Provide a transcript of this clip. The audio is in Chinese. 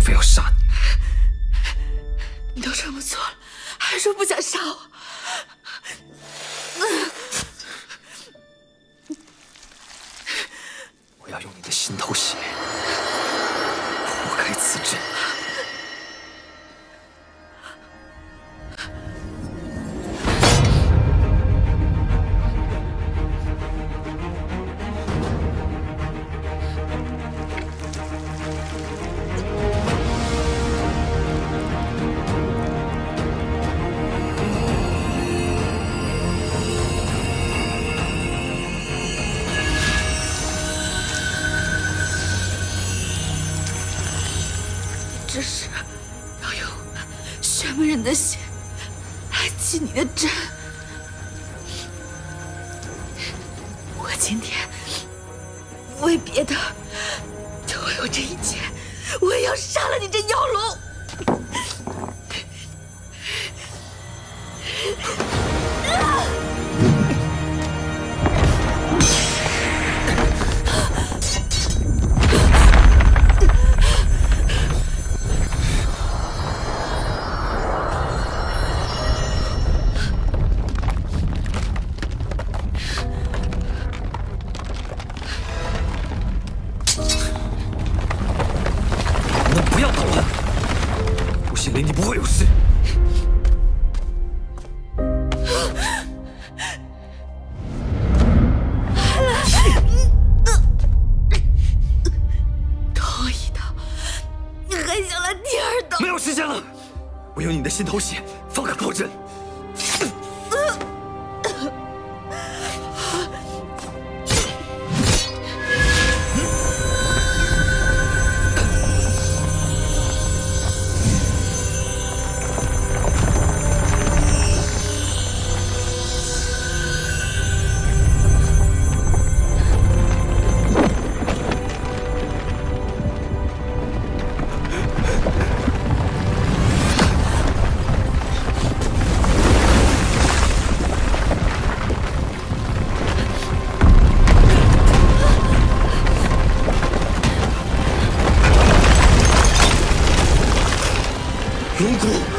非要杀你。 你都这么做了，还说不想杀我？ 我要用你的心头血破开此阵。 这是要用玄门人的血来祭你的朕。我今天为别的，就为我这一切，我也要杀了你这妖龙！ 不要捣乱！不信雷，你不会有事。 头一刀，你还想来第二刀？ 没有时间了，我有你的心头血，方可破阵。 龙骨。